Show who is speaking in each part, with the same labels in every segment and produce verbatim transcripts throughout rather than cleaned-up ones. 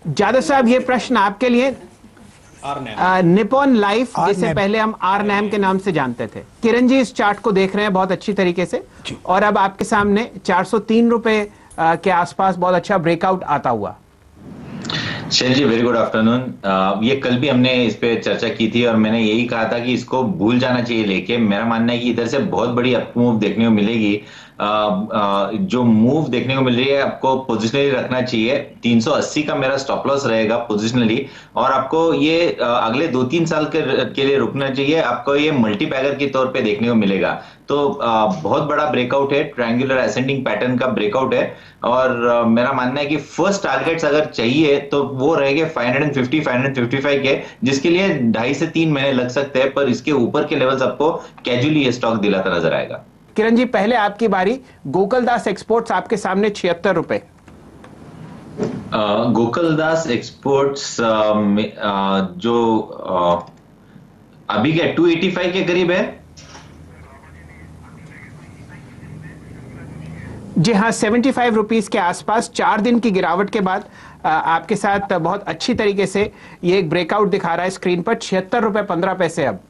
Speaker 1: जादव साहब, ये प्रश्न आपके लिए। निपॉन लाइफ, जिसे पहले हम आर नैम के नाम से जानते थे, किरण जी इस चार्ट को देख रहे हैं बहुत अच्छी तरीके से, और अब आपके सामने चार सौ तीन रुपए के आसपास बहुत अच्छा ब्रेकआउट आता हुआ।
Speaker 2: Shail ji, very good afternoon. ये कल भी हमने इस पे चर्चा की थी और मैंने यही कहा था कि इसको भूल जाना चाहिए लेके। मेरा मानना है कि इधर से बहुत बड़ी अप मूव देखने को मिलेगी। आ, आ, जो मूव देखने को मिल रही है आपको पोजिशनली रखना चाहिए। तीन सौ अस्सी का मेरा स्टॉप लॉस रहेगा पोजिशनली, और आपको ये आ, अगले दो तीन साल के, के लिए रुकना चाहिए। आपको ये मल्टीबैगर के तौर पे देखने को मिलेगा। तो आ, बहुत बड़ा ब्रेकआउट है, ट्रायंगुलर असेंडिंग पैटर्न का ब्रेकआउट है, और आ, मेरा मानना है कि फर्स्ट टारगेट्स अगर चाहिए तो वो रहेंगे पाँच सौ पचास, पाँच सौ पचपन के, जिसके लिए ढाई से तीन महीने लग सकते हैं, पर इसके ऊपर के लेवल्स आपको कैजुअली ये स्टॉक दिलाता नजर आएगा।
Speaker 1: किरण जी, पहले आपकी बारी। गोकुलदास एक्सपोर्ट्स आपके सामने छिहत्तर रुपए।
Speaker 2: गोकुलदास एक्सपोर्ट्स जो आ, अभी क्या दो सौ पचासी के करीब है।
Speaker 1: जी हाँ, पचहत्तर रुपीस के आसपास चार दिन की गिरावट के बाद आ, आपके साथ बहुत अच्छी तरीके से ये एक ब्रेकआउट दिखा रहा है स्क्रीन पर। छिहत्तर रुपए पंद्रह पैसे अब।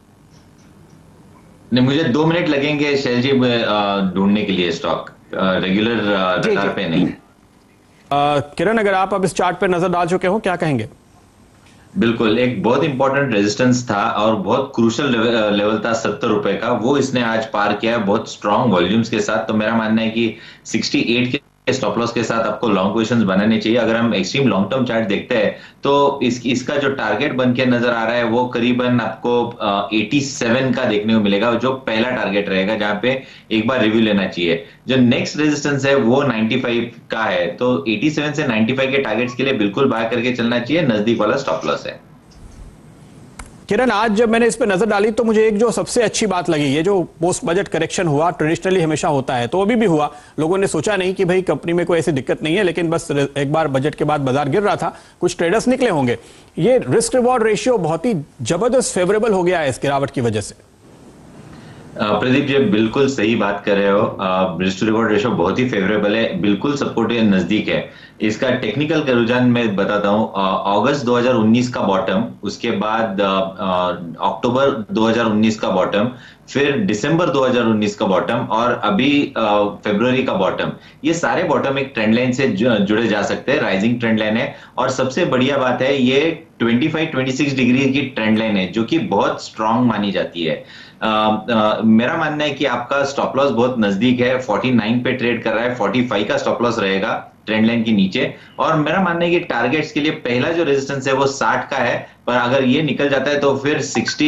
Speaker 2: नहीं, मुझे दो मिनट लगेंगे शैल जी ढूंढने के लिए स्टॉक, रेगुलर रडार पे नहीं।
Speaker 3: किरण, अगर आप अब इस चार्ट पे नजर डाल चुके हो, क्या कहेंगे?
Speaker 2: बिल्कुल, एक बहुत इंपॉर्टेंट रेजिस्टेंस था और बहुत क्रूशल लेवल, लेवल था सत्तर रुपए का, वो इसने आज पार किया है बहुत स्ट्रॉन्ग वॉल्यूम्स के साथ। तो मेरा मानना है कि अड़सठ के स्टॉप लॉस के साथ आपको लॉन्ग पोजीशंस बनाने चाहिए। अगर हम एक्सट्रीम लॉन्ग टर्म चार्ट देखते हैं तो इस, इसका जो टारगेट बन के नजर आ रहा है वो करीबन आपको सत्तासी का देखने को मिलेगा, जो पहला टारगेट रहेगा, जहां पे एक बार रिव्यू लेना चाहिए। जो नेक्स्ट रेजिस्टेंस है वो पचानवे का है, तो सत्तासी से पचानवे के टारगेट्स के लिए बिल्कुल बाय करके चलना चाहिए, नजदीक वाला स्टॉप लॉस है।
Speaker 3: किरण, आज जब मैंने इस पे नजर डाली तो मुझे एक जो सबसे अच्छी बात लगी, ये जो पोस्ट बजट करेक्शन हुआ, ट्रेडिशनली हमेशा होता है, तो अभी भी हुआ। लोगों ने सोचा नहीं कि भाई कंपनी में कोई ऐसी दिक्कत नहीं है, लेकिन बस एक बार बजट के बाद बाजार गिर रहा था, कुछ ट्रेडर्स निकले होंगे। ये रिस्क रिवॉर्ड रेशियो बहुत ही जबरदस्त फेवरेबल हो गया है इस गिरावट की वजह से।
Speaker 2: प्रदीप जी, बिल्कुल सही बात कर रहे हो। रिस्क टू रिवॉर्ड रेशियो बहुत ही फेवरेबल है, बिल्कुल सपोर्ट के नजदीक है। इसका टेक्निकल का रुझान मैं बताता हूं। अगस्त दो हज़ार उन्नीस का बॉटम, उसके बाद अक्टूबर दो हज़ार उन्नीस का बॉटम, फिर दिसंबर दो हज़ार उन्नीस का बॉटम, और अभी फरवरी का बॉटम। ये सारे बॉटम एक ट्रेंड लाइन से जुड़े जा सकते हैं, राइजिंग ट्रेंड लाइन है। और सबसे बढ़िया बात है, ये पच्चीस छब्बीस डिग्री की ट्रेंड लाइन है, जो कि बहुत स्ट्रांग मानी जाती है। आ, आ, मेरा मानना है कि आपका स्टॉप लॉस बहुत नजदीक है, उनचास पे ट्रेड कर रहा है, पैंतालीस का स्टॉप लॉस रहेगा ट्रेंड लाइन के नीचे। और मेरा मानना है कि टारगेट्स के लिए पहला जो रेजिस्टेंस है वो साठ का है, पर अगर ये निकल जाता है तो फिर साठ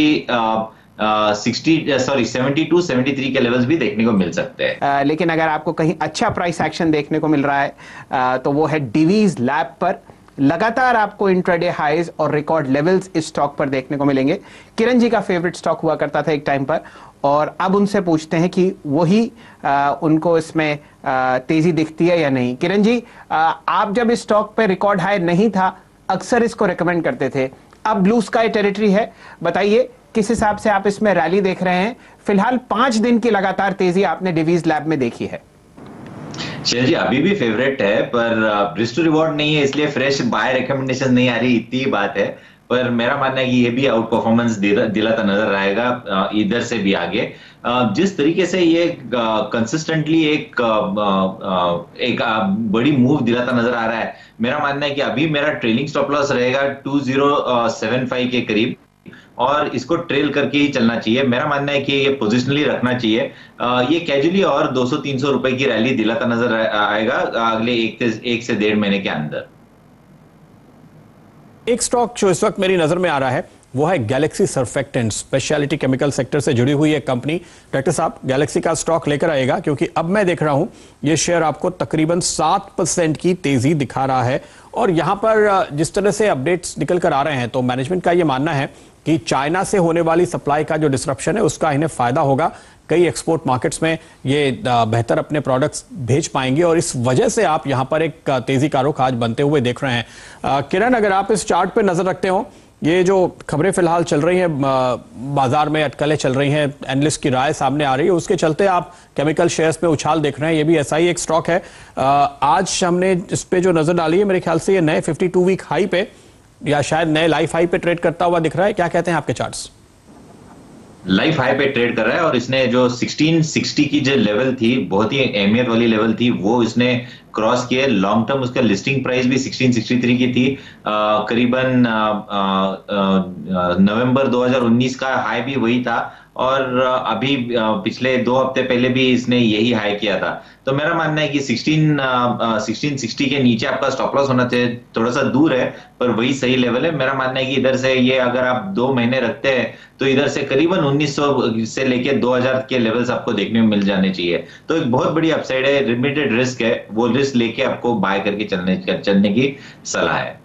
Speaker 2: साठ सॉरी बहत्तर तिहत्तर के लेवल्स भी देखने को मिल सकते हैं।
Speaker 1: आ, लेकिन अगर आपको कहीं अच्छा प्राइस एक्शन देखने को मिल रहा है आ, तो वो है डिवीज लैब पर। लगातार आपको इंट्राडे हाइज और रिकॉर्ड लेवल्स इस स्टॉक पर देखने को मिलेंगे। किरण जी का फेवरेट स्टॉक हुआ करता था एक टाइम पर, और अब उनसे पूछते हैं कि वही आ, उनको इसमें आ, तेजी दिखती है या नहीं। किरण जी, आ, आप जब इस स्टॉक पर रिकॉर्ड हाई नहीं था, अक्सर इसको रिकमेंड करते थे, अब ब्लू स्काई टेरिटरी है, बताइए किस हिसाब से आप इसमें रैली देख रहे हैं? फिलहाल पांच दिन की लगातार तेजी आपने डिवीज लैब में देखी है।
Speaker 2: शैल जी, अभी भी फेवरेट है, पर रिस्क टू रिवॉर्ड नहीं है, इसलिए फ्रेश बाय रिकमेंडेशन नहीं आ रही, इतनी बात है। पर मेरा मानना है कि ये भी आउट परफॉर्मेंस दिलाता नजर आएगा इधर से भी आगे। जिस तरीके से ये कंसिस्टेंटली एक एक बड़ी मूव दिलाता नजर आ रहा है, मेरा मानना है कि अभी मेरा ट्रेलिंग स्टॉप लॉस रहेगा दो हज़ार पचहत्तर के करीब, और इसको ट्रेल करके ही चलना चाहिए। मेरा मानना है कि ये पोजिशनली रखना चाहिए। आ, ये कैजुअली और दो सौ तीन सौ रुपए की रैली दिलाता नजर आएगा अगले एक, एक से डेढ़ महीने के अंदर।
Speaker 3: एक स्टॉक जो इस वक्त मेरी नजर में आ रहा है वो है Galaxy Surfactants, speciality chemical sector से जुड़ी हुई एक कंपनी। डायरेक्टर साहब, गैलेक्सी का स्टॉक लेकर आएगा, क्योंकि अब मैं देख रहा हूं ये शेयर आपको तकरीबन सात परसेंट की तेजी दिखा रहा है। और यहां पर जिस तरह से अपडेट्स निकल कर आ रहे हैं, तो मैनेजमेंट का यह मानना है कि चाइना से होने वाली सप्लाई का जो डिस्ट्रप्शन है उसका इन्हें फायदा होगा। कई एक्सपोर्ट मार्केट्स में ये बेहतर अपने प्रोडक्ट्स भेज पाएंगे, और इस वजह से आप यहां पर एक तेजी का रुख आज बनते हुए देख रहे हैं। किरण, अगर आप इस चार्ट पे नजर रखते हो, ये जो खबरें फिलहाल चल रही हैं बाजार में, अटकलें चल रही हैं, एनालिस्ट की राय सामने आ रही है, उसके चलते आप केमिकल शेयर्स पे उछाल देख रहे हैं। ये भी ऐसा ही एक स्टॉक है। आज हमने इस पे जो नजर डाली है, मेरे ख्याल से ये नए बावन वीक हाई पे या शायद नए लाइफ हाई पे ट्रेड करता हुआ दिख रहा है। क्या कहते हैं आपके चार्ट्स?
Speaker 2: लाइफ हाई पे ट्रेड कर रहा है और इसने जो सोलह सौ साठ की जो लेवल थी, बहुत ही अहमियत वाली लेवल थी, वो इसने क्रॉस किया। लॉन्ग टर्म उसका लिस्टिंग प्राइस भी सोलह सौ तिरसठ की थी। आ, करीबन नवंबर दो हज़ार उन्नीस का हाई भी वही था और अभी पिछले दो हफ्ते पहले भी इसने यही हाई किया था। तो मेरा मानना है कि सोलह सौ साठ के नीचे आपका स्टॉप लॉस होना चाहिए। थोड़ा सा दूर है पर वही सही लेवल है। मेरा मानना है कि इधर से ये अगर आप दो महीने रखते हैं तो इधर से करीबन उन्नीस सौ से लेके दो हज़ार के लेवल्स आपको देखने में मिल जाने चाहिए। तो एक बहुत बड़ी अपसाइड है, लिमिटेड रिस्क है, वो रिस्क लेके आपको बाय करके चलने चलने की सलाह है।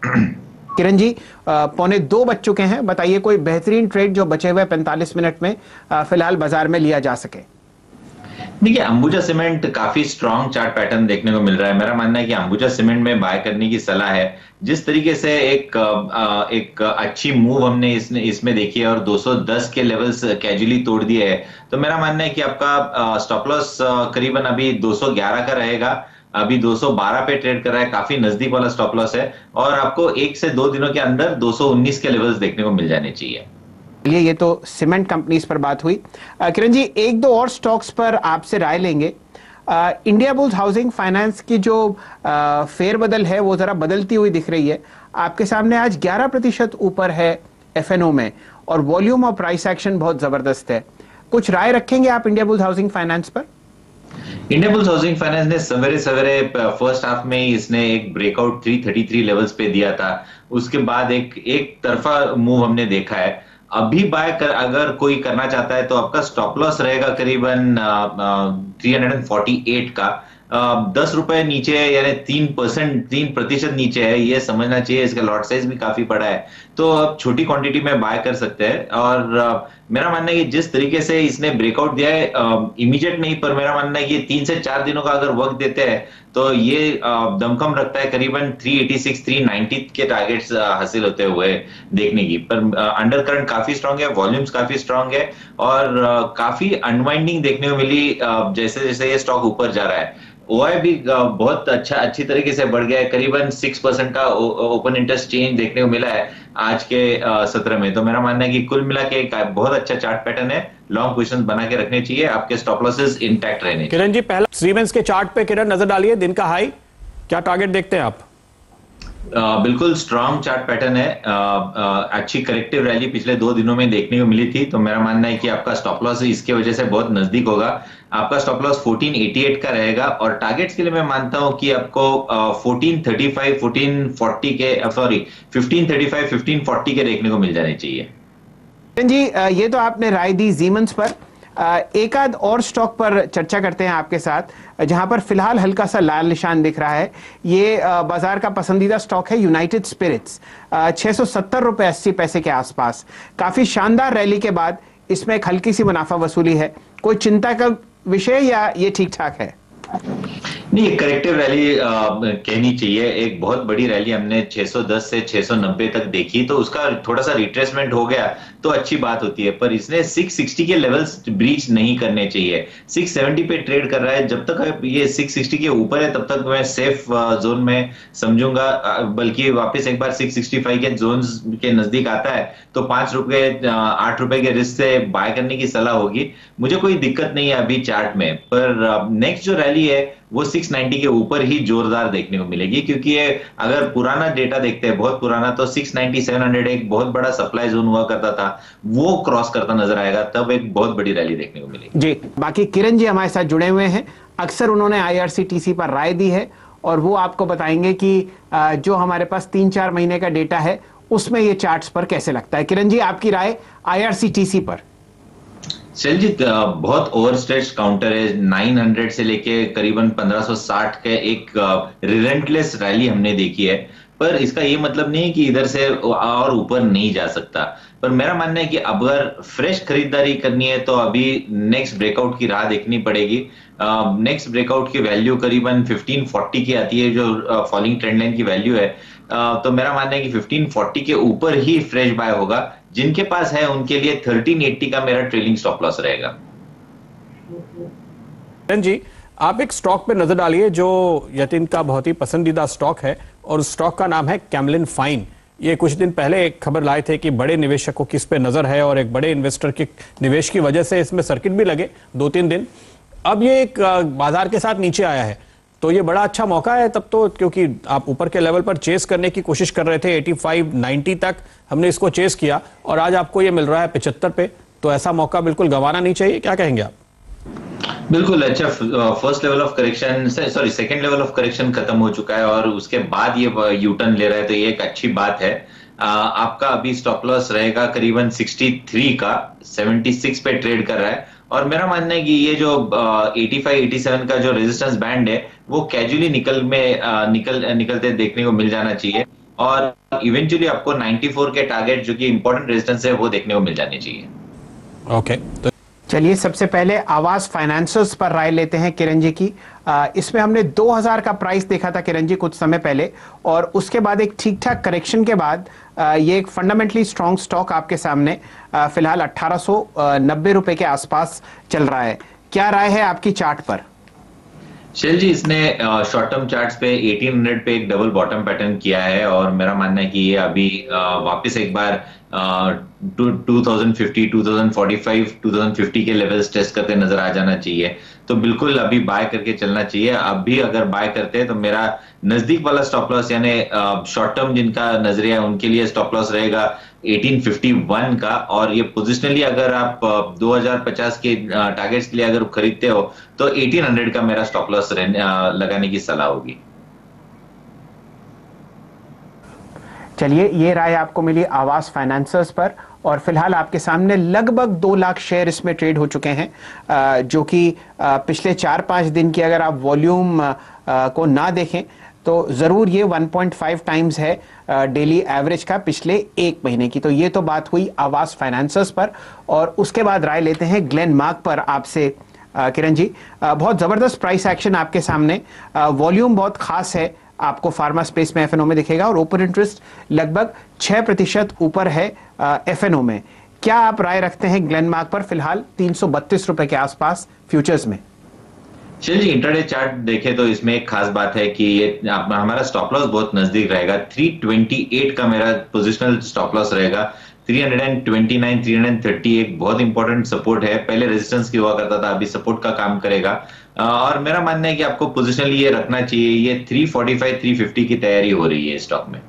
Speaker 1: किरण जी, पौने दो बज चुके हैं, बताइए कोई बेहतरीन ट्रेड जो बचे हुए पैंतालीस मिनट में फिलहाल बाजार में लिया जा सके।
Speaker 2: देखिए, अंबुजा सीमेंट काफी स्ट्रॉन्ग चार्ट पैटर्न देखने को मिल रहा है। मेरा मानना है कि अंबुजा सीमेंट में बाय करने की सलाह है। जिस तरीके से एक एक अच्छी मूव हमने इसने इसमें देखी है और दो सौ दस के लेवल्स कैजुअली तोड़ दिए है, तो मेरा मानना है कि आपका स्टॉप लॉस करीबन अभी दो सौ ग्यारह का रहेगा। अभी दो सौ बारह पे ट्रेड कर रहा है, काफी नजदीक वाला स्टॉप लॉस है और आपको एक से दो दिनों के अंदर दो सौ उन्नीस के लेवल्स देखने को मिल जाने चाहिए।
Speaker 1: ये ये तो सीमेंट कंपनीज पर बात हुई। किरण जी, एक दो और स्टॉक्स पर आपसे राय लेंगे। आ, इंडिया बुल्स हाउसिंग फाइनेंस की जो आ, फेरबदल है वो जरा बदलती हुई दिख रही है। आपके सामने आज ग्यारह प्रतिशत ऊपर है एफएनओ में और वॉल्यूम और प्राइस एक्शन बहुत जबरदस्त है। कुछ राय रखेंगे आप इंडिया बुल्स हाउसिंग फाइनेंस पर?
Speaker 2: इंडिया बुल्स हाउसिंग फाइनेंस ने सवेरे सवेरे फर्स्ट हाफ में ही इसने एक ब्रेकआउट तीन सौ तैंतीस लेवल्स पे दिया था। उसके बाद एक एक तरफा मूव हमने देखा है। अभी बाय कर अगर कोई करना चाहता है तो आपका स्टॉप लॉस रहेगा करीबन तीन सौ अड़तालीस का। दस रुपए नीचे है, यानी तीन परसेंट तीन प्रतिशत नीचे है, ये समझना चाहिए। इसका लॉट साइज भी काफी बड़ा है, तो आप छोटी क्वांटिटी में बाय कर सकते हैं। और आ, मेरा मानना है कि जिस तरीके से इसने ब्रेकआउट दिया है, इमीडिएट नहीं, पर मेरा मानना है कि तीन से चार दिनों का अगर वक्त देते हैं तो ये आ, दमखम रखता है करीबन तीन सौ छियासी तीन सौ नब्बे के टारगेट्स हासिल होते हुए देखने की। पर अंडर करंट काफी स्ट्रांग है, वॉल्यूम्स काफी स्ट्रांग है और आ, काफी अनवाइंडिंग देखने को मिली आ, जैसे जैसे ये स्टॉक ऊपर जा रहा है। ओआई भी बहुत अच्छा अच्छी तरीके से बढ़ गया है, करीबन सिक्स परसेंट का ओपन इंटरेस्ट चेंज देखने को मिला है आज के सत्र में। तो मेरा मानना है कि कुल मिला के एक बहुत अच्छा चार्ट पैटर्न है। लॉन्ग पोजीशंस बना के रखने चाहिए, आपके स्टॉप लॉसेस इंटैक्ट रहने।
Speaker 3: किरण जी, पहला सीमेंस के चार्ट पे किरण नजर डालिए, दिन का हाई क्या टारगेट देखते हैं आप?
Speaker 2: Uh, बिल्कुल स्ट्रॉन्ग चार्ट पैटर्न है। uh, uh, अच्छी करेक्टिव रैली पिछले दो दिनों में देखने को मिली थी, तो मेरा मानना है कि आपका स्टॉप लॉस इसके वजह से बहुत नजदीक होगा। आपका स्टॉप लॉस चौदह सौ अट्ठासी का रहेगा और टारगेट्स के लिए मैं मानता हूं कि आपको uh, चौदह सौ पैंतीस, चौदह सौ चालीस के सॉरी पंद्रह सौ पैंतीस, पंद्रह सौ चालीस के देखने को मिल जाने चाहिए।
Speaker 1: जी, ये तो आपने राय दी जीमेंस पर। एक आध और स्टॉक पर चर्चा करते हैं आपके साथ, जहां पर फिलहाल हल्का सा लाल निशान दिख रहा है। ये बाजार का पसंदीदा स्टॉक है यूनाइटेड स्पिरिट्स, छह सौ सत्तर रुपए अस्सी पैसे के आसपास। काफी शानदार रैली के बाद इसमें एक हल्की सी मुनाफा वसूली है। कोई चिंता का विषय या ये ठीक ठाक है?
Speaker 2: नहीं, करेक्टिव रैली कहनी चाहिए। एक बहुत बड़ी रैली हमने छह सौ दस से छह सौ नब्बे तक देखी, तो उसका थोड़ा सा रिट्रेसमेंट हो गया तो अच्छी बात होती है। पर इसने छह सौ साठ के लेवल्स ब्रीच नहीं करने चाहिए। छह सौ सत्तर पे ट्रेड कर रहा है, जब तक ये छह सौ साठ के ऊपर है तब तक मैं सेफ जोन में समझूंगा। बल्कि वापस एक बार छह सौ पैंसठ के जोन के नजदीक आता है तो पांच रुपए आठ रुपए के रिस्क से बाय करने की सलाह होगी। मुझे कोई दिक्कत नहीं है अभी चार्ट में, पर नेक्स्ट जो रैली है वो छह सौ नब्बे के ऊपर ही जोरदार देखने को मिलेगी, क्योंकि ये अगर पुराना डेटा देखते हैं, बहुत पुराना, तो छह सौ नब्बे सात सौ एक बहुत बड़ा सप्लाई जोन हुआ करता था, वो क्रॉस करता नजर आएगा, तब एक बहुत बड़ी रैली देखने को मिलेगी।
Speaker 1: जी, बाकी किरण जी हमारे साथ जुड़े हुए हैं। अक्सर उन्होंने आईआरसीटीसी पर राय दी है और वो आपको बताएंगे कि जो हमारे पास तीन चार महीने का डेटा है उसमें ये चार्ट्स पर कैसे लगता है। किरण जी, आपकी राय आईआरसीटीसी पर?
Speaker 2: शैलजीत, बहुत ओवरस्ट्रेच काउंटर है। नौ सौ से लेके करीबन पंद्रह सौ साठ के एक रिलेंटलेस रैली हमने देखी है, पर इसका ये मतलब नहीं कि इधर से और ऊपर नहीं जा सकता। पर मेरा मानना है कि अगर फ्रेश खरीदारी करनी है तो अभी नेक्स्ट ब्रेकआउट की राह देखनी पड़ेगी। नेक्स्ट ब्रेकआउट की वैल्यू करीबन पंद्रह सौ चालीस की आती है, जो फॉलिंग ट्रेंड लाइन की वैल्यू है। तो मेरा मानना है कि फिफ्टीन फोर्टी के ऊपर ही फ्रेश बाय होगा। जिनके पास है उनके लिए थर्टीन एटी का मेरा ट्रेलिंग स्टॉप लॉस रहेगा।
Speaker 3: जी, आप एक स्टॉक पे नजर डालिए जो यतिन का बहुत ही पसंदीदा स्टॉक है और उस स्टॉक का नाम है कैमलिन फाइन। ये कुछ दिन पहले एक खबर लाए थे कि बड़े निवेशकों की इस पे नजर है और एक बड़े इन्वेस्टर के निवेश की वजह से इसमें सर्किट भी लगे दो तीन दिन। अब ये एक बाजार के साथ नीचे आया है, तो ये बड़ा अच्छा मौका है तब तो, क्योंकि आप ऊपर के लेवल पर चेस करने की कोशिश कर रहे थे। पचासी नब्बे तक हमने इसको चेस किया और आज आपको ये मिल रहा है पचहत्तर पे, तो ऐसा मौका बिल्कुल गंवाना नहीं चाहिए। क्या कहेंगे आप?
Speaker 2: बिल्कुल अच्छा, first level of correction sorry second level of correction खत्म हो चुका है और उसके बाद ये यू टर्न ले रहा है, तो ये एक अच्छी बात है। आ, आपका अभी स्टॉप लॉस रहेगा करीबन तिरसठ का, छिहत्तर पे ट्रेड कर रहा है और मेरा मानना है कि ये जो पचासी सत्तासी का जो रेजिस्टेंस बैंड है वो कैजुअली निकल में आ, निकल निकलते देखने को मिल जाना चाहिए और इवेंचुअली आपको चौरानवे के टारगेट जो कि इंपॉर्टेंट रेजिस्टेंस है वो देखने को मिल जाने चाहिए।
Speaker 3: ओके तो
Speaker 1: चलिए सबसे पहले आवास फाइनेंसर्स पर राय लेते हैं किरण जी की। आ, इसमें हमने दो हज़ार का प्राइस देखा था किरण जी कुछ समय पहले और उसके बाद एक ठीक ठाक करेक्शन के बाद आ, ये एक फंडामेंटली स्ट्रॉन्ग स्टॉक आपके सामने आ, फिलहाल अठारह सौ नब्बे रुपए के आसपास चल रहा है। क्या राय है आपकी चार्ट पर?
Speaker 2: शैल जी, इसने शॉर्ट टर्म चार्ट्स पे अठारह सौ पे एक डबल बॉटम पैटर्न किया है और मेरा मानना है कि ये अभी वापस एक बार two thousand fifty, two thousand forty five, two thousand fifty के लेवल्स टेस्ट करते नजर आ जाना चाहिए। तो बिल्कुल अभी बाय करके चलना चाहिए। अब भी अगर बाय करते हैं तो मेरा नजदीक वाला स्टॉप लॉस यानी शॉर्ट टर्म जिनका नजरिया है उनके लिए स्टॉप लॉस रहेगा अठारह सौ इक्यावन का और ये पोजिशनली अगर आप दो हज़ार पचास के टारगेट्स के लिए अगर खरीदते हो तो अठारह सौ का मेरा स्टॉप लॉस लगाने की सलाह होगी।
Speaker 1: चलिए, ये राय आपको मिली आवास फाइनेंसर्स पर और फिलहाल आपके सामने लगभग दो लाख शेयर इसमें ट्रेड हो चुके हैं, जो कि पिछले चार पांच दिन की अगर आप वॉल्यूम को ना देखें तो जरूर ये वन पॉइंट फाइव टाइम्स है डेली एवरेज का पिछले एक महीने की। तो ये तो बात हुई आवास फाइनेंसर्स पर और उसके बाद राय लेते हैं ग्लेनमार्क पर आपसे किरण जी। बहुत जबरदस्त प्राइस एक्शन आपके सामने, वॉल्यूम बहुत खास है, आपको फार्मा स्पेस में एफएनओ में दिखेगा और ओपन इंटरेस्ट लगभग छह प्रतिशत ऊपर है एफएनओ में। क्या आप राय रखते हैं ग्लेनमार्क पर फिलहाल तीन सौ बत्तीस रुपए के आसपास फ्यूचर्स में?
Speaker 2: चलिए जी, इंट्राडे चार्ट देखें तो इसमें एक खास बात है कि ये हमारा स्टॉप लॉस बहुत नजदीक रहेगा। तीन सौ अट्ठाईस का मेरा पोजिशनल स्टॉप लॉस रहेगा। तीन सौ उनतीस, तीन सौ तीस एक बहुत इंपॉर्टेंट सपोर्ट है, पहले रेजिस्टेंस की हुआ करता था, अभी सपोर्ट का काम करेगा और मेरा मानना है कि आपको पोजिशनली ये रखना चाहिए। ये तीन सौ पैंतालीस, तीन सौ पचास की तैयारी हो रही है स्टॉक में।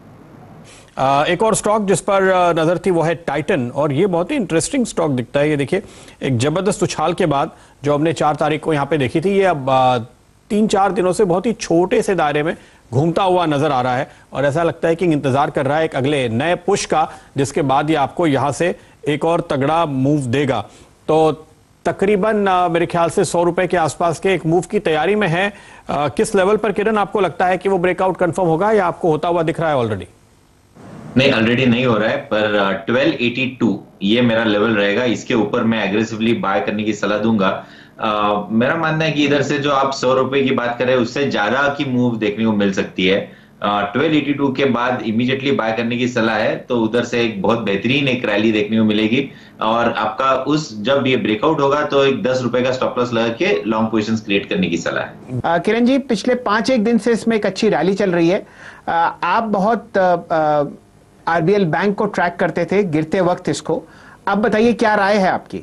Speaker 3: आ, एक और स्टॉक जिस पर नजर थी वो है टाइटन और ये बहुत ही इंटरेस्टिंग स्टॉक दिखता है। ये देखिए, एक जबरदस्त उछाल के बाद जो हमने चार तारीख को यहाँ पे देखी थी, ये अब तीन चार दिनों से बहुत ही छोटे से दायरे में घूमता हुआ नजर आ रहा है और ऐसा लगता है कि इंतजार कर रहा है एक अगले नए पुश का, जिसके बाद ये आपको यहां से एक और तगड़ा मूव देगा। तो तकरीबन मेरे ख्याल से सौ रुपए के आसपास के एक मूव की तैयारी में है। आ, किस लेवल पर किरण आपको लगता है कि वो ब्रेकआउट कंफर्म होगा या आपको होता हुआ दिख रहा है ऑलरेडी?
Speaker 2: नहीं, ऑलरेडी नहीं हो रहा है, पर बारह सौ बयासी ये मेरा लेवल रहेगा। इसके ऊपर मैं एग्रेसिवली बाय करने की सलाह दूंगा। uh, मेरा मानना है कि इधर से जो आप सौ रुपए की बात करें उससे ज्यादा की मूव देखने को मिल सकती है। बारह सौ बयासी के बाद इमीडिएटली बाय करने की सलाह है, तो उधर से एक बहुत बेहतरीन एक रैली देखने को मिलेगी और आपका उस जब ये ब्रेकआउट होगा तो एक दस रुपए का स्टॉप लॉस लगा के लॉन्ग पोजीशंस क्रिएट करने की सलाह है।
Speaker 1: uh, किरण जी, पिछले पांच एक दिन से इसमें एक अच्छी रैली चल रही है। uh, आप बहुत uh, uh, आरबीएल बैंक को ट्रैक करते थे गिरते वक्त इसको, अब बताइए क्या राय है आपकी?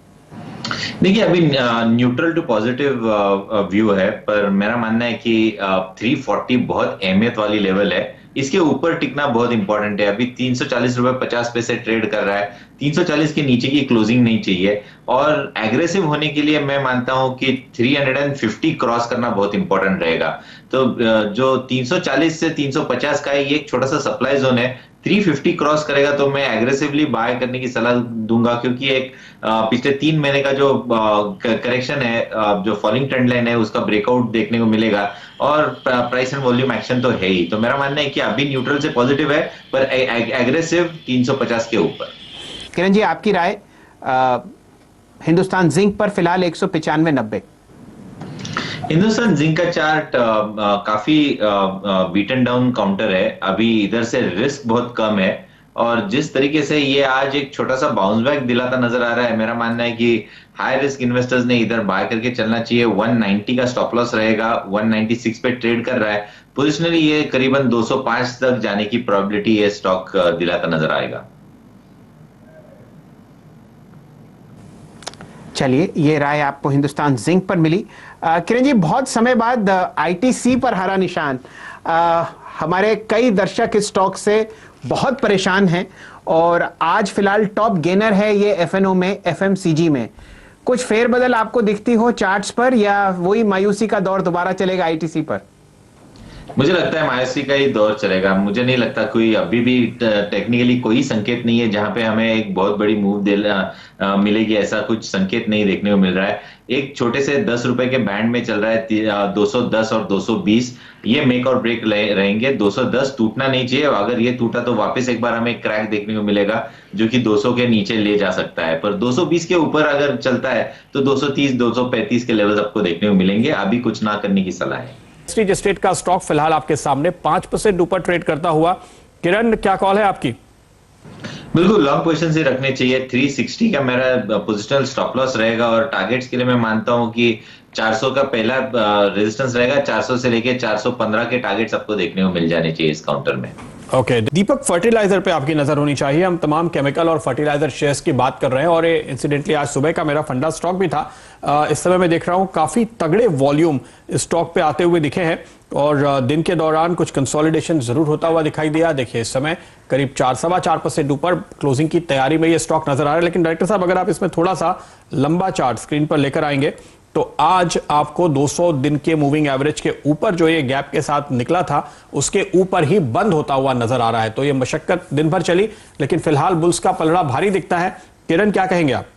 Speaker 2: देखिए, अभी न्यूट्रल टू पॉजिटिव व्यू है, पर मेरा मानना है कि तीन सौ चालीस बहुत अहमियत वाली लेवल है। इसके ऊपर टिकना बहुत इंपॉर्टेंट है। अभी तीन सौ चालीस रुपए पचास पैसे ट्रेड कर रहा है, तीन सौ चालीस के नीचे की क्लोजिंग नहीं चाहिए और एग्रेसिव होने के लिए मैं मानता हूं कि तीन सौ पचास क्रॉस करना बहुत इंपॉर्टेंट रहेगा। तो जो तीन सौ चालीस से तीन सौ पचास का है, ये एक छोटा सा सप्लाई जोन है। तीन सौ पचास क्रॉस करेगा तो मैं एग्रेसिवली बाय करने की सलाह दूंगा, क्योंकि एक पिछले तीन महीने का जो करेक्शन है, जो फॉलिंग ट्रेंड लाइन है, उसका ब्रेकआउट देखने को मिलेगा और प्राइस एंड वॉल्यूम एक्शन तो है ही। तो मेरा मानना है कि अभी न्यूट्रल से पॉजिटिव है, पर एग्रेसिव तीन सौ पचास के ऊपर।
Speaker 1: किरण जी, आपकी राय हिंदुस्तान जिंक पर फिलहाल एक सौ पचानवे नब्बे?
Speaker 2: हिंदुस्तान जिंक का चार्ट आ, आ, काफी बीटन डाउन काउंटर है। अभी इधर से रिस्क बहुत कम है और जिस तरीके से ये आज एक छोटा सा बाउंस बैक दिलाता नजर आ रहा है, मेरा मानना है कि हाई रिस्क इन्वेस्टर्स ने इधर बाय करके चलना चाहिए। वन नाइंटी का स्टॉप लॉस रहेगा, वन नाइंटी सिक्स पे ट्रेड कर रहा है। पोजिशनली ये करीबन दो सौ पाँच तक जाने की प्रोबेबिलिटी ये स्टॉक दिलाता नजर आएगा।
Speaker 1: चलिए, ये राय आपको हिंदुस्तान जिंक पर मिली। आ, किरण जी, बहुत समय बाद आईटीसी पर हरा निशान। आ, हमारे कई दर्शक इस स्टॉक से बहुत परेशान हैं और आज फिलहाल टॉप गेनर है ये एफएनओ में, एफएमसीजी में। कुछ फेरबदल आपको दिखती हो चार्ट्स पर या वही मायूसी का दौर दोबारा चलेगा आईटीसी पर?
Speaker 2: मुझे लगता है मायूसी का ही दौर चलेगा। मुझे नहीं लगता कोई अभी भी टेक्निकली कोई संकेत नहीं है जहां पे हमें एक बहुत बड़ी मूव दे मिलेगी, ऐसा कुछ संकेत नहीं देखने को मिल रहा है। एक छोटे से दस रुपए के बैंड में चल रहा है, दो सौ दस और दो सौ बीस, ये मेक और ब्रेक रहेंगे। दो सौ दस टूटना नहीं चाहिए, अगर ये टूटा तो वापस एक बार हमें क्रैक देखने को मिलेगा जो कि दो सौ के नीचे ले जा सकता है। पर दो सौ बीस के ऊपर अगर चलता है तो दो सौ तीस दो सौ पैंतीस के लेवल आपको देखने को मिलेंगे। अभी कुछ ना करने की सलाह है।
Speaker 3: स्ट्रीट स्टेट का स्टॉक फिलहाल आपके सामने पांच परसेंट ऊपर ट्रेड करता हुआ। किरण, क्या कॉल है आपकी?
Speaker 2: बिल्कुल लॉन्ग पोजीशन से रखने चाहिए। तीन सौ साठ का मेरा पोजिशनल स्टॉप लॉस रहेगा और टारगेट्स के लिए मैं मानता हूं कि चार सौ का पहला रेजिस्टेंस रहेगा। चार सौ से लेके चार सौ पंद्रह के टारगेट्स आपको देखने को मिल जाने चाहिए इस काउंटर में।
Speaker 3: Okay okay. दीपक, फर्टिलाइजर पे आपकी नजर होनी चाहिए। हम तमाम केमिकल और फर्टिलाइजर शेयर्स की बात कर रहे हैं और इंसिडेंटली आज सुबह का मेरा फंडा स्टॉक भी था। आ, इस समय मैं देख रहा हूं काफी तगड़े वॉल्यूम स्टॉक पे आते हुए दिखे हैं और दिन के दौरान कुछ कंसोलिडेशन जरूर होता हुआ दिखाई दिया। देखिए, इस समय करीब चार सवा चार परसेंट ऊपर क्लोजिंग की तैयारी में ये स्टॉक नजर आ रहा है। लेकिन डायरेक्टर साहब, अगर आप इसमें थोड़ा सा लंबा चार्ट स्क्रीन पर लेकर आएंगे तो आज आपको दो सौ दिन के मूविंग एवरेज के ऊपर जो ये गैप के साथ निकला था उसके ऊपर ही बंद होता हुआ नजर आ रहा है। तो ये मशक्कत दिन भर चली, लेकिन फिलहाल बुल्स का पलड़ा भारी दिखता है। किरण, क्या कहेंगे आप?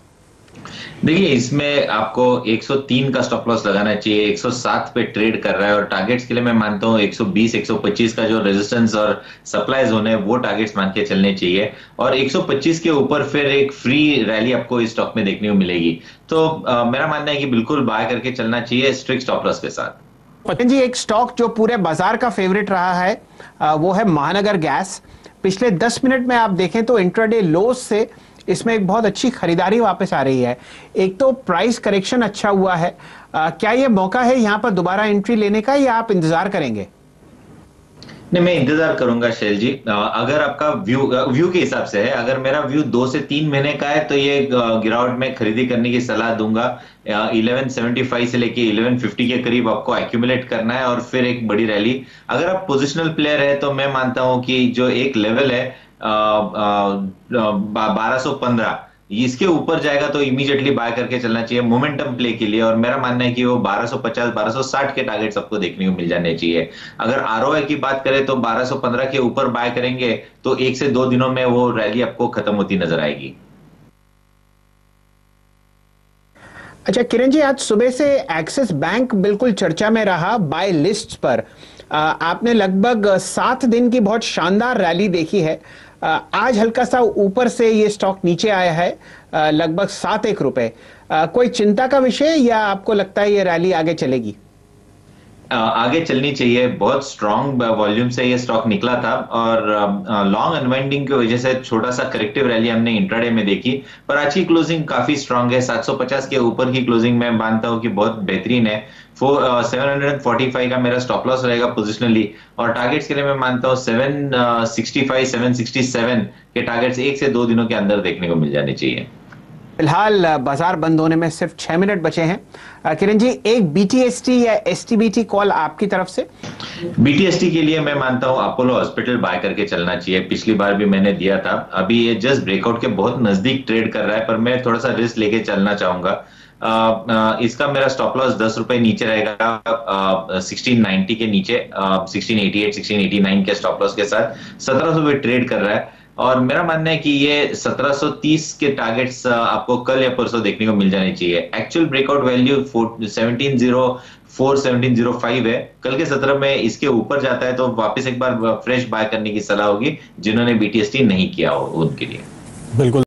Speaker 2: देखिए, इसमें आपको एक सौ तीन का स्टॉप लॉस लगाना चाहिए। एक सौ सात पे ट्रेड कर रहा है और टारगेट्स के लिए मैं मानता हूं एक सौ बीस एक सौ पच्चीस का जो रेजिस्टेंस और सप्लाई जोन है वो टारगेट्स मान के चलने चाहिए और एक सौ पच्चीस के ऊपर फिर एक फ्री रैली आपको इस स्टॉक में देखने को मिलेगी। तो आ, मेरा मानना है कि बिल्कुल बाय करके चलना चाहिए स्ट्रिक्ट स्टॉप लॉस के साथ।
Speaker 1: पतन जी, एक स्टॉक जो पूरे बाजार का फेवरेट रहा है वो है महानगर गैस। पिछले दस मिनट में आप देखें तो इंट्राडे लोस से इसमें एक बहुत अच्छी खरीदारी वापस आ रही है। एक तो प्राइस करेक्शन अच्छा हुआ है, आ, क्या यह मौका है यहां पर दोबारा एंट्री लेने का या आप इंतजार करेंगे?
Speaker 2: नहीं, मैं इंतजार करूंगा शैल जी। अगर आपका व्यू व्यू के हिसाब से है, अगर मेरा व्यू दो से तीन महीने का है तो ये गिरावट में खरीदी करने की सलाह दूंगा। इलेवन सेवेंटी फाइव से लेके इलेवन फिफ्टी के करीब आपको एक्यूमुलेट करना है और फिर एक बड़ी रैली। अगर आप पोजिशनल प्लेयर है तो मैं मानता हूं कि जो एक लेवल है बारह सौ पंद्रह, इसके ऊपर जाएगा तो इमीडिएटली बाय करके चलना चाहिए मोमेंटम प्ले के लिए। और मेरा मानना है कि वो बारह सौ पचास बारह सौ साठ के टारगेट्स आपको देखने को मिल जाने चाहिए। अगर आरओआई की बात करें तो बारह सौ पंद्रह के ऊपर बाय करेंगे तो एक से दो दिनों में वो रैली आपको खत्म होती नजर आएगी।
Speaker 1: अच्छा किरण जी, आज सुबह से एक्सिस बैंक बिल्कुल चर्चा में रहा बाय लिस्ट पर। आ, आपने लगभग सात दिन की बहुत शानदार रैली देखी है। आ, आज हल्का सा ऊपर से ये स्टॉक नीचे आया है, आ, लगभग सात एक रुपए। आ, कोई चिंता का विषय या आपको लगता है ये रैली आगे चलेगी?
Speaker 2: आगे चलनी चाहिए। बहुत स्ट्रॉन्ग वॉल्यूम से ये स्टॉक निकला था और लॉन्ग अनवाइंडिंग की वजह से छोटा सा करेक्टिव रैली हमने इंट्राडे में देखी, पर आज की क्लोजिंग काफी स्ट्रॉन्ग है। सात सौ पचास के ऊपर की क्लोजिंग मैं मानता हूं कि बहुत बेहतरीन है। सेवन फोर्टी फाइव का मेरा स्टॉप लॉस रहेगा पोजिशनली और टारगेट्स के लिए मैं मानता हूं seven sixty five seven sixty seven के टारगेट्स एक से दो दिनों के अंदर देखने को मिल जाने चाहिए।
Speaker 1: फिलहाल बाजार बंद होने में सिर्फ छह मिनट बचे हैं। किरण जी, एक बीटीएसटी या एसटीबीटी कॉल आपकी तरफ से?
Speaker 2: बीटीएसटी के लिए मैं मानता हूं अपोलो हॉस्पिटल बाय करके चलना चाहिए। पिछली बार भी मैंने दिया था, अभी ये जस्ट ब्रेकआउट के बहुत नजदीक ट्रेड कर रहा है, पर मैं थोड़ा सा रिस्क लेके चलना चाहूंगा। आ, आ, इसका मेरा स्टॉप लॉस दस रुपए नीचे रहेगा, सिक्सटीन नाइंटी के नीचे, sixteen eighty eight sixteen eighty nine के स्टॉप लॉस के साथ सत्रह सौ पे ट्रेड कर रहा है और मेरा मानना है कि ये सत्रह सौ तीस के टारगेट्स आपको कल या परसों देखने को मिल जाने चाहिए। Actual breakout value seventeen zero four seventeen zero five है। कल के सत्र में इसके ऊपर जाता है तो वापस एक बार फ्रेश बाय करने की सलाह होगी जिन्होंने बीटीएसटी नहीं किया हो उनके लिए।
Speaker 3: बिल्कुल।